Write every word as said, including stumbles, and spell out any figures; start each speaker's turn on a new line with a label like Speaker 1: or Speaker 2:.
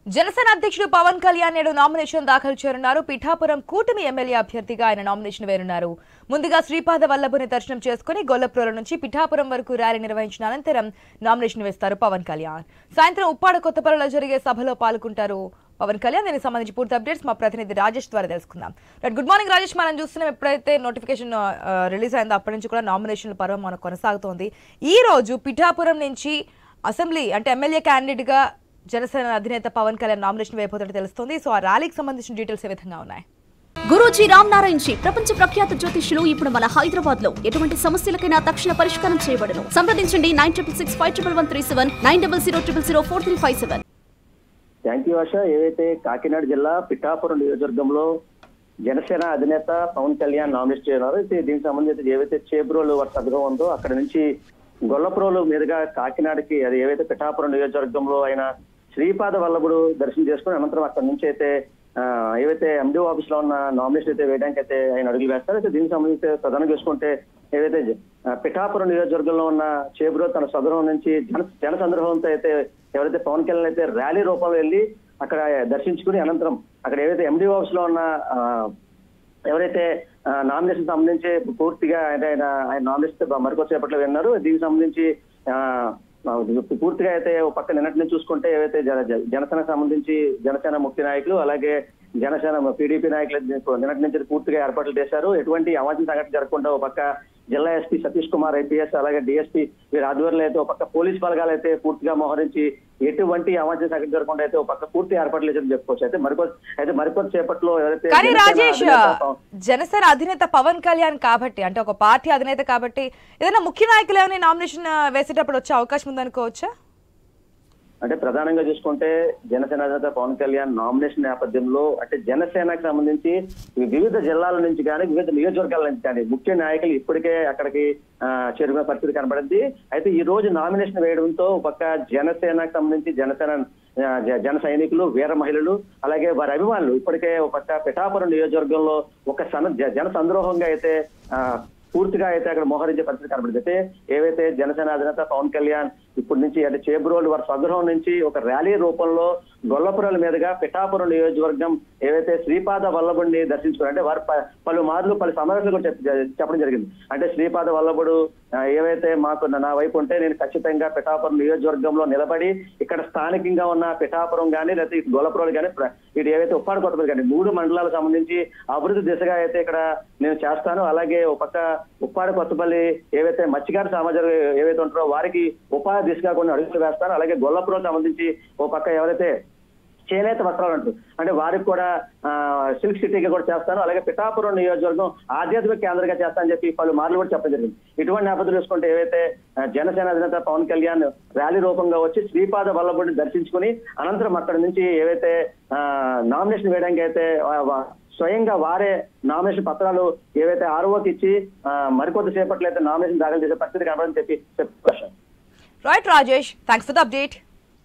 Speaker 1: జనసేన అధ్యక్షుడు పవన్ కళ్యాణ్ నేడు నామినేషన్ దాఖలు చేయనున్నారు. పిఠాపురం కూటమి ఎమ్మెల్యే అభ్యర్థిగా ఆయన నామినేషన్ వేయనున్నారు. ముందుగా శ్రీపాద వల్లభుని దర్శనం చేసుకుని గొల్లప్రోల నుంచి పిఠాపురం వరకు ర్యాలీ నిర్వహించిన అనంతరం నామినేషన్ వేస్తారు పవన్ కళ్యాణ్. సాయంత్రం ఉప్పాడ కొత్తపల్లిలో జరిగే సభలో పాల్గొంటారు పవన్ కళ్యాణ్. దీనికి సంబంధించి పూర్తి అప్డేట్స్ మా ప్రతినిధి రాజేష్ ద్వారా తెలుసుకుందాం. Right, good morning Rajesh. మనం చూస్తున్నాం ఎప్పుడైతే నోటిఫికేషన్ రిలీజ్ అయిందో అప్పటి నుంచి కూడా నామినేషన్ల పర్వం మనకు కొనసాగుతోంది. ఈ రోజు పిఠాపురం నుంచి అసెంబ్లీ అంటే ఎమ్మెల్యే క్యాండిడేట్ గా జనసేన అధినేత పవన్ కళ్యాణ్ నామినేషన్ వేయబోతున్నట్టు తెలుస్తోంది. సో ఆ ర్యాలీకి సంబంధించిన డీటెయిల్స్ ఏ విధంగా ఉన్నాయి?
Speaker 2: గురూజీ రామ్ నారాయణ్ జీ ప్రపంచ ప్రఖ్యాత జ్యోతిష్యులు ఇప్పుడు మన హైదరాబాద్ లో ఎటువంటి సమస్యలకైనా తక్షణ పరిష్కారం చేయబడును. సంప్రదించండి nine triple six five triple one three seven nine double zero triple zero four three five seven.
Speaker 3: Thank you Asha. ఏదైతే కాకినాడ జిల్లా పిఠాపురం నియోజకవర్గంలో జనసేన అధినేత పవన్ కళ్యాణ్ నామినేట్ చేయన్నారు. అయితే దీనికి సంబంధించి ఏవైతే చేబ్రోలు సభగా ఉందో అక్కడ నుంచి గొల్లప్రోలు మీదుగా కాకినాడకి అది ఏవైతే పిఠాపురం నియోజకవర్గంలో ఆయన శ్రీపాద వల్లభుడు దర్శనం చేసుకుని అనంతరం అక్కడి నుంచి అయితే ఏవైతే ఎండిఓ ఆఫీస్ లో ఉన్న నామినేషన్ అయితే వేయడానికి అయితే ఆయన అడుగులు వేస్తారు. అయితే దీనికి సంబంధించి ప్రధానంగా చూసుకుంటే ఏదైతే పిఠాపురం నియోజకవర్గంలో ఉన్న చేబ్రో తన సదరం నుంచి జన జన సందర్భంతో అయితే ఎవరైతే పవన్ కళ్యాణ్ అయితే ర్యాలీ రూపంలో వెళ్ళి అక్కడ దర్శించుకుని అనంతరం అక్కడ ఏవైతే ఎండిఓ ఆఫీస్ లో ఉన్న ఎవరైతే నామినేషన్ సంబంధించి పూర్తిగా ఆయన ఆయన నామినేషన్ మరికొచ్చేపట్లో విన్నారు. దీనికి సంబంధించి పూర్తిగా అయితే పక్క నిన్నటి నుంచి చూసుకుంటే ఏవైతే జనసేనకు సంబంధించి జనసేన ముఖ్య నాయకులు అలాగే జనసేన పీడీపీ నాయకులు నిన్నటి నుంచి పూర్తిగా ఏర్పాట్లు చేశారు. ఎటువంటి అవాంఛనీయ సంఘటన జరగకుండా ఒక పక్క జిల్లా ఎస్పీ సతీష్ కుమార్ ఐపీఎస్ అలాగే డిఎస్పీ వీరి ఆధ్వర్యంలో అయితే ఒక పక్క పోలీస్ బలగాలు అయితే పూర్తిగా మోహరించి ఎటువంటి అవాంఛనీయ సంఘటన జరగకుండా అయితే ఒక పక్క పూర్తి ఏర్పాట్లు చేసి చెప్పుకోవచ్చు. అయితే మరికొద్ది అయితే మరికొద్ది సేపట్లో ఎవరైతే
Speaker 1: కానీ రాజేష్ జనసేన అధినేత పవన్ కళ్యాణ్ కాబట్టి అంటే ఒక పార్టీ అధినేత కాబట్టి ఏదైనా ముఖ్య నాయకులు ఏమైనా నామినేషన్ వేసేటప్పుడు వచ్చే అవకాశం ఉందనుకోవచ్చా?
Speaker 3: అంటే ప్రధానంగా చూసుకుంటే జనసేన అధినేత పవన్ కళ్యాణ్ నామినేషన్ నేపథ్యంలో అంటే జనసేనకు సంబంధించి వివిధ జిల్లాల నుంచి కానీ వివిధ నియోజకవర్గాల నుంచి కానీ ముఖ్య నాయకులు ఇప్పటికే అక్కడికి చేరుకునే పరిస్థితి కనబడింది. అయితే ఈ రోజు నామినేషన్ వేయడంతో పక్క జనసేనకు సంబంధించి జనసేన జన సైనికులు వీర మహిళలు అలాగే వారి అభిమానులు ఇప్పటికే ఒక పక్క పిఠాపురం నియోజకవర్గంలో ఒక సన జన సంద్రోహంగా అయితే పూర్తిగా అయితే అక్కడ మోహరించే పరిస్థితి కనబడింది. అయితే ఏవైతే జనసేన అధినేత పవన్ కళ్యాణ్ ఇప్పటి నుంచి అంటే చేబ్రోలు వారి స్వగృహం నుంచి ఒక ర్యాలీ రూపంలో గొల్లపురాల మీదుగా పిఠాపురం నియోజకవర్గం ఏవైతే శ్రీపాద వల్లభుడిని దర్శించుకున్నారు. అంటే వారు పలు మార్లు పలు సమావేశాలు కూడా చెప్పడం జరిగింది. అంటే శ్రీపాద వల్లభుడు ఏవైతే మాకు నా వైపు ఉంటే నేను ఖచ్చితంగా పిఠాపురం నియోజకవర్గంలో నిలబడి ఇక్కడ స్థానికంగా ఉన్న పిఠాపురం కానీ లేకపోతే గొల్లపురాలు కానీ ఇటు ఏవైతే ఉప్పాడ కొత్తపల్లి కానీ మూడు మండలాలకు సంబంధించి అభివృద్ధి దిశగా అయితే ఇక్కడ నేను చేస్తాను. అలాగే ఒక పక్క ఉప్పాడ కొత్తపల్లి ఏవైతే మత్స్యకార సమాజాలు ఏవైతే ఉంటారో వారికి ఉపాధి దిశగా కొన్ని అడుగులు వేస్తాను. అలాగే గొల్లపురం సంబంధించి ఓ పక్క ఎవరైతే చేనేత వస్త్రాలు అంటారు అంటే వారికి కూడా సిల్క్ సిటీగా కూడా చేస్తాను. అలాగే పిఠాపురం నియోజకవర్గం ఆధ్యాత్మిక కేంద్రంగా చేస్తానని చెప్పి పలు మార్లు కూడా చెప్పడం జరిగింది. ఇటువంటి నేపథ్యం చూసుకుంటే ఏవైతే జనసేన అధినేత పవన్ కళ్యాణ్ ర్యాలీ రూపంగా వచ్చి శ్రీపాద వల్లభుడిని దర్శించుకుని అనంతరం అక్కడి నుంచి ఏవైతే నామినేషన్ వేయడానికి అయితే స్వయంగా వారే నామినేషన్ పత్రాలు ఏవైతే ఆర్ఓకి ఇచ్చి మరికొద్ది సేపట్లో అయితే నామినేషన్ దాఖలు చేసే పరిస్థితి కనబడని చెప్పి చెప్పారు.
Speaker 1: Right Rajesh, thanks for the update.